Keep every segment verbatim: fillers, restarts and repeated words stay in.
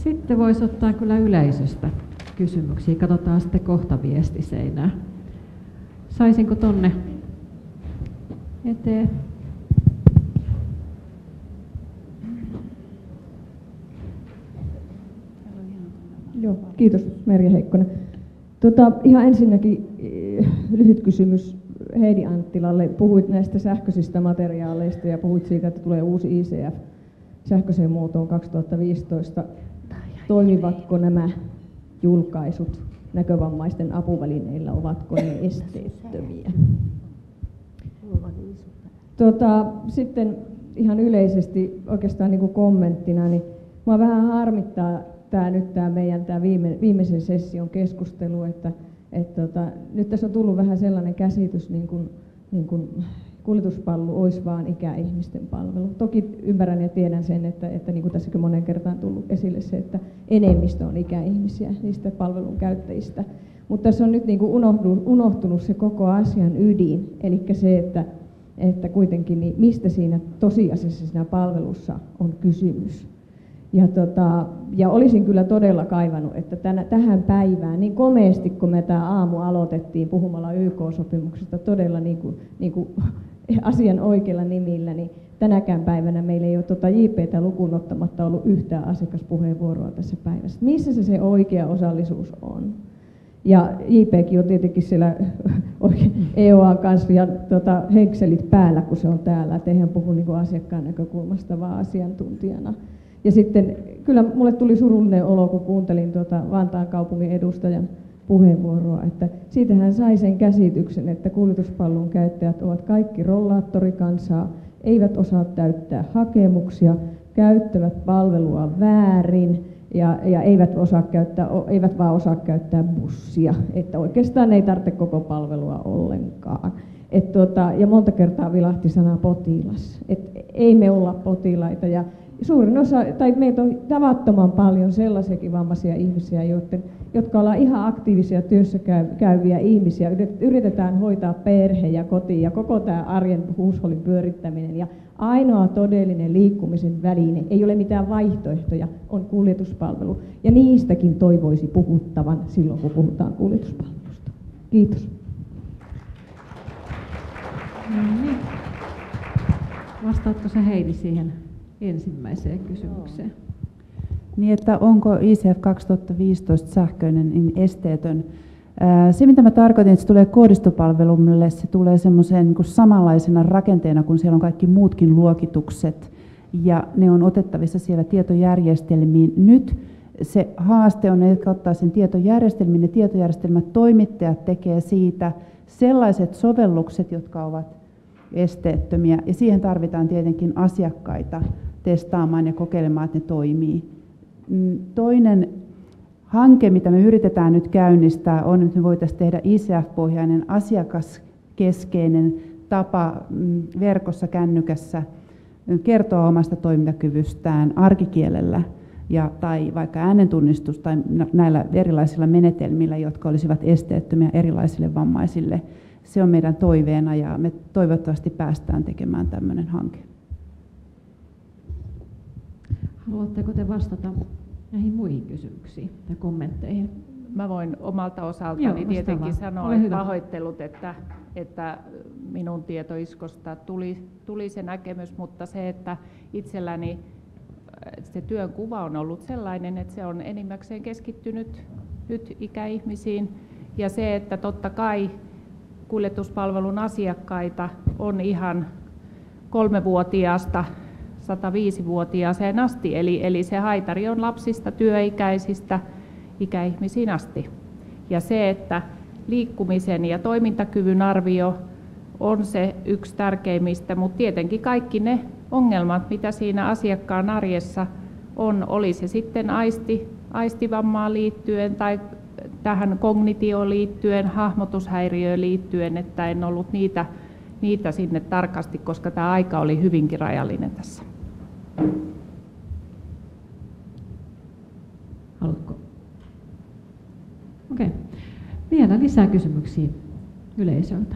Sitten voisi ottaa kyllä yleisöstä kysymyksiä. Katsotaan sitten kohta viestiseinää. Saisinko tonne eteen? Joo, kiitos Merja Heikkonen. Tota, ihan ensinnäkin lyhyt kysymys Heidi Anttilalle. Puhuit näistä sähköisistä materiaaleista ja puhuit siitä, että tulee uusi I C F sähköiseen muotoon kaksituhattaviisitoista. Toimivatko nämä julkaisut näkövammaisten apuvälineillä, ovatko ne esteettömiä? Tota, sitten ihan yleisesti oikeastaan niin kuin kommenttina, niin minua vähän harmittaa tämä nyt tämä meidän tämä viime, viimeisen session keskustelu, että et tota, nyt tässä on tullut vähän sellainen käsitys, niin kuin, niin kuin kuljetuspalvelu olisi vain ikäihmisten palvelu. Toki ymmärrän ja tiedän sen, että, että niin kuin tässäkin monen kertaan tullut esille se, että enemmistö on ikäihmisiä niistä palvelun käyttäjistä. Mutta tässä on nyt niin kuin unohtunut se koko asian ydin, eli se, että, että kuitenkin niin mistä siinä tosiasiassa siinä palvelussa on kysymys. Ja, tota, ja olisin kyllä todella kaivannut, että tänä, tähän päivään, niin komeasti kun me tämä aamu aloitettiin puhumalla Y K-sopimuksesta todella niin kuin, niin kuin asian oikeilla nimillä, niin tänäkään päivänä meillä ei ole tuota J P:tä lukuun ottamatta ollut yhtään asiakaspuheenvuoroa tässä päivässä. Missä se, se oikea osallisuus on? Ja J P:kin on tietenkin siellä E O A-kanslian tota, henkselit päällä, kun se on täällä, että eihän puhu niin kuin asiakkaan näkökulmasta, vaan asiantuntijana. Ja sitten kyllä mulle tuli surullinen olo, kun kuuntelin tuota Vantaan kaupungin edustajan puheenvuoroa, että siitä hän sai sen käsityksen, että kuljetuspalvelun käyttäjät ovat kaikki rollaattorikansaa, eivät osaa täyttää hakemuksia, käyttävät palvelua väärin ja, ja eivät, osaa käyttää, eivät vaan osaa käyttää bussia, että oikeastaan ei tarvitse koko palvelua ollenkaan. Et tuota, ja monta kertaa vilahti sana potilas, että ei me olla potilaita. Ja suurin osa, tai meitä on tavattoman paljon sellaisiakin vammaisia ihmisiä, joiden, jotka ollaan ihan aktiivisia työssä käyviä ihmisiä. Yritetään hoitaa perhe ja koti ja koko tämä arjen huushollin pyörittäminen. Ja ainoa todellinen liikkumisen väline, ei ole mitään vaihtoehtoja, on kuljetuspalvelu. Ja niistäkin toivoisi puhuttavan silloin, kun puhutaan kuljetuspalvelusta. Kiitos. No niin. Vastaatko sä Heidi siihen ensimmäiseen kysymykseen? Niin, että onko I C F kaksituhattaviisitoista sähköinen niin esteetön? Se, mitä mä tarkoitin, että se tulee koodistopalvelulle, se tulee semmoiseen niin kuin samanlaisena rakenteena, kun siellä on kaikki muutkin luokitukset, ja ne on otettavissa siellä tietojärjestelmiin. Nyt se haaste on, että ottaa sen tietojärjestelmiin, ne tietojärjestelmät toimittajat tekee siitä sellaiset sovellukset, jotka ovat esteettömiä, ja siihen tarvitaan tietenkin asiakkaita testaamaan ja kokeilemaan, että ne toimii. Toinen hanke, mitä me yritetään nyt käynnistää, on, että me voitaisiin tehdä I C F-pohjainen asiakaskeskeinen tapa verkossa, kännykässä kertoa omasta toimintakyvystään arkikielellä ja, tai vaikka äänentunnistus tai näillä erilaisilla menetelmillä, jotka olisivat esteettömiä erilaisille vammaisille. Se on meidän toiveena ja me toivottavasti päästään tekemään tämmöinen hanke. Haluatteko te vastata näihin muihin kysymyksiin ja kommentteihin? Mä voin omalta osaltani Joo, tietenkin sanoa, että pahoittelut, että, että minun tietoiskosta tuli, tuli se näkemys, mutta se, että itselläni se työn kuva on ollut sellainen, että se on enimmäkseen keskittynyt nyt ikäihmisiin. Ja se, että totta kai kuljetuspalvelun asiakkaita on ihan kolmevuotiaasta sataviisivuotiaaseen asti, eli, eli se haitari on lapsista, työikäisistä, ikäihmisiin asti. Ja se, että liikkumisen ja toimintakyvyn arvio on se yksi tärkeimmistä, mutta tietenkin kaikki ne ongelmat, mitä siinä asiakkaan arjessa on, oli se sitten aisti, aistivammaan liittyen tai tähän kognitioon liittyen, hahmotushäiriöön liittyen, että en ollut niitä, niitä sinne tarkasti, koska tämä aika oli hyvinkin rajallinen tässä. Haluatko? Okei. Vielä lisää kysymyksiä yleisöltä.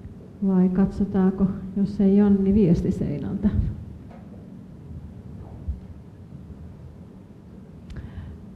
Vai katsotaanko, jos ei ole, niin viestiseinältä?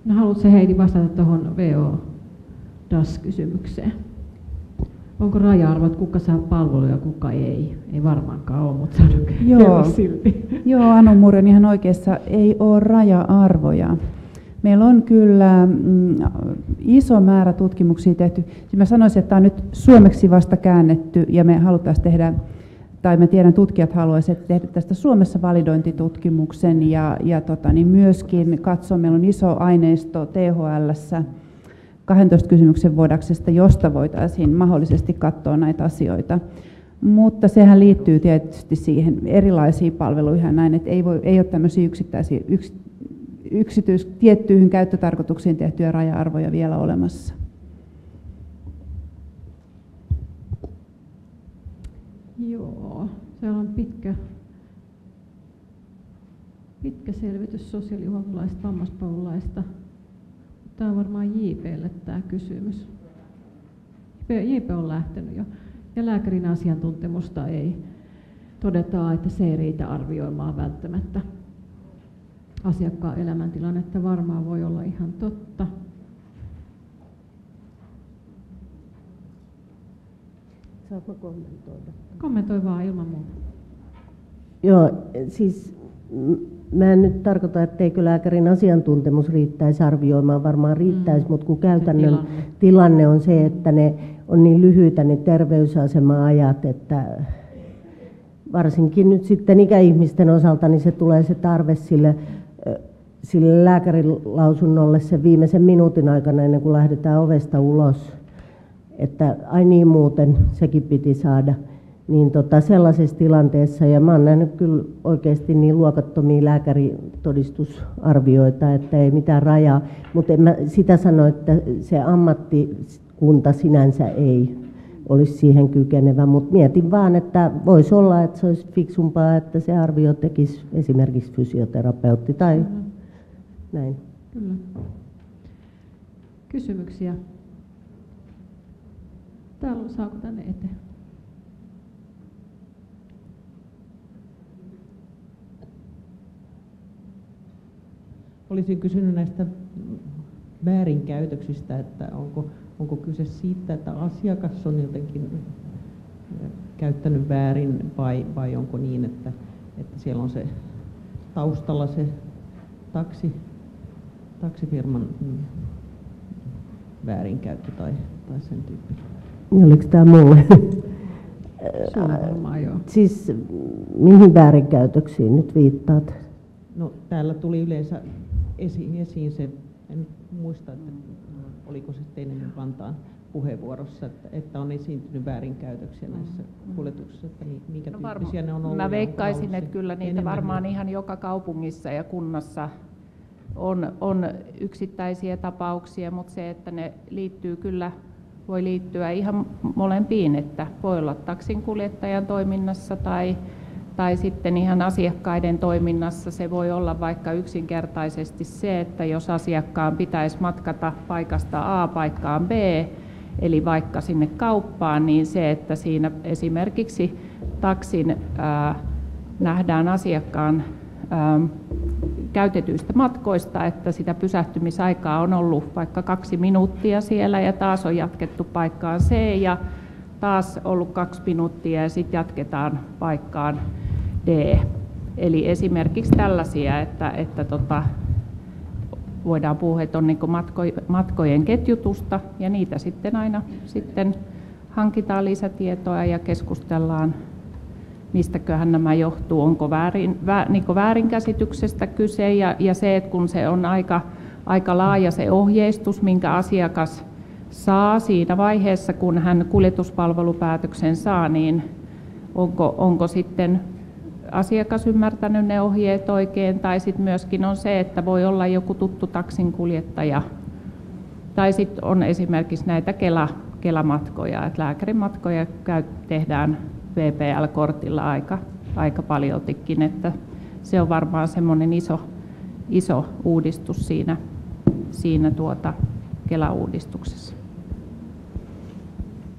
No, haluatko Heidi vastata tuohon V O D A S-kysymykseen? Onko raja-arvot, kuka saa palveluja ja kuka ei? Ei varmaankaan ole, mutta Joo. silti. Joo, Anu Muren ihan oikeassa, ei ole raja-arvoja. Meillä on kyllä mm, iso määrä tutkimuksia tehty. Mä sanoisin, että tämä on nyt suomeksi vasta käännetty ja me haluttaisiin tehdä, tai mä tiedän tutkijat haluaisivat tehdä tästä Suomessa validointitutkimuksen ja, ja tota, niin myöskin katsoa, meillä on iso aineisto T H L:ssä kahdentoista kysymyksen vodaksesta, josta voitaisiin mahdollisesti katsoa näitä asioita. Mutta sehän liittyy tietysti siihen erilaisiin palveluihin näin, että ei, voi, ei ole tämmöisiä yksittäisiä yks, yksityis, tiettyihin käyttötarkoituksiin tehtyjä raja-arvoja vielä olemassa. Joo, siellä on pitkä, pitkä selvitys sosiaalihuoltolaista, vammaispalvelulaista. Tämä on varmaan J P:lle tämä kysymys. J P on lähtenyt jo. Ja lääkärin asiantuntemusta ei. Todetaan, että se ei riitä arvioimaan välttämättä asiakkaan elämäntilannetta. Varmaan voi olla ihan totta. Saatko kommentoida? Kommentoi vaan ilman muuta. Joo, siis mä en nyt tarkoita, etteikö lääkärin asiantuntemus riittäisi arvioimaan, varmaan riittäisi, mm. mutta kun käytännön tilanne. tilanne on se, että ne on niin lyhyitä ne terveysasema-ajat, että varsinkin nyt sitten ikäihmisten osalta niin se tulee se tarve sille, sille lääkärin lausunnolle sen viimeisen minuutin aikana ennen kuin lähdetään ovesta ulos, että ai niin muuten sekin piti saada. Niin tota, sellaisessa tilanteessa, ja mä oon nähnyt kyllä oikeasti niin luokattomia lääkäritodistusarvioita, että ei mitään rajaa, mutta en mä sitä sano, että se ammattikunta sinänsä ei olisi siihen kykenevä, mutta mietin vaan, että voisi olla, että se olisi fiksumpaa, että se arvio tekisi esimerkiksi fysioterapeutti tai mm-hmm. näin. Kyllä. Kysymyksiä? Täällä on, saako tänne eteen? Olisin kysynyt näistä väärinkäytöksistä, että onko, onko kyse siitä, että asiakas on jotenkin käyttänyt väärin vai, vai onko niin, että, että siellä on se taustalla se taksi, taksifirman väärinkäyttö tai, tai sen tyyppinen. Oliko tämä mulle? Varmaan, joo. Siis mihin väärinkäytöksiin nyt viittaat? No täällä tuli yleensä esiin, esiin se, en muista, että oliko se teidän Vantaan puheenvuorossa, että, että on esiintynyt väärinkäytöksiä näissä kuljetuksissa, että minkä no tyyppisiä ne on ollut. Mä veikkaisin, että kyllä niitä enemmän varmaan ihan joka kaupungissa ja kunnassa on, on yksittäisiä tapauksia, mutta se, että ne liittyy kyllä, voi liittyä ihan molempiin, että voi olla taksinkuljettajan toiminnassa tai Tai sitten ihan asiakkaiden toiminnassa se voi olla vaikka yksinkertaisesti se, että jos asiakkaan pitäisi matkata paikasta A paikkaan B, eli vaikka sinne kauppaan, niin se, että siinä esimerkiksi taksin ää, nähdään asiakkaan ää, käytetyistä matkoista, että sitä pysähtymisaikaa on ollut vaikka kaksi minuuttia siellä ja taas on jatkettu paikkaan C ja taas ollut kaksi minuuttia ja sitten jatketaan paikkaan D. Eli esimerkiksi tällaisia, että, että tota, voidaan puhua, että on niin kuin matko, matkojen ketjutusta ja niitä sitten aina sitten hankitaan lisätietoa ja keskustellaan, mistäköhän nämä johtuu, onko väärin, vä, niin kuin väärinkäsityksestä kyse ja, ja se, että kun se on aika, aika laaja se ohjeistus, minkä asiakas saa siinä vaiheessa, kun hän kuljetuspalvelupäätöksen saa, niin onko, onko sitten asiakas ymmärtänyt ne ohjeet oikein, tai sitten myöskin on se, että voi olla joku tuttu taksinkuljettaja, tai sitten on esimerkiksi näitä Kela, Kela-matkoja, että lääkärimatkoja käy, tehdään V P L-kortilla aika, aika paljoltikin, että se on varmaan semmoinen iso, iso uudistus siinä, siinä tuota Kela-uudistuksessa.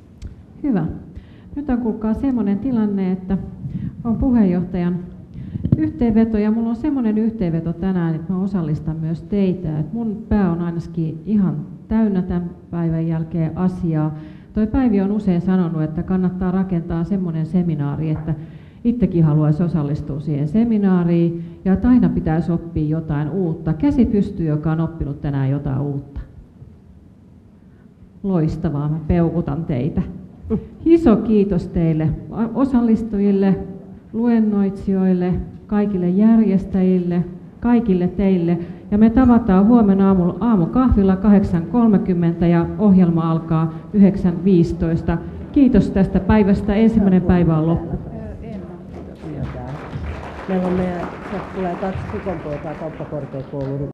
Hyvä. Nyt on kuulkaa semmoinen tilanne, että on puheenjohtajan Yhteenveto, ja mulla on semmoinen yhteenveto tänään, että mä osallistan myös teitä. Et mun pää on ainakin ihan täynnä tämän päivän jälkeen asiaa. Toi Päivi on usein sanonut, että kannattaa rakentaa semmoinen seminaari, että itsekin haluaisi osallistua siihen seminaariin, ja että aina pitäisi oppia jotain uutta. Käsi pystyy, joka on oppinut tänään jotain uutta. Loistavaa, mä peukutan teitä. Iso kiitos teille osallistujille, luennoitsijoille, kaikille järjestäjille, kaikille teille. Ja me tavataan huomenna aamulla aamukahvilla kahdeksan kolmekymmentä ja ohjelma alkaa yhdeksän viisitoista. Kiitos tästä päivästä. Ensimmäinen päivä on loppu. Meillä on meidän, tulee kaksi sikonpoikaa kauppakorkeakoulun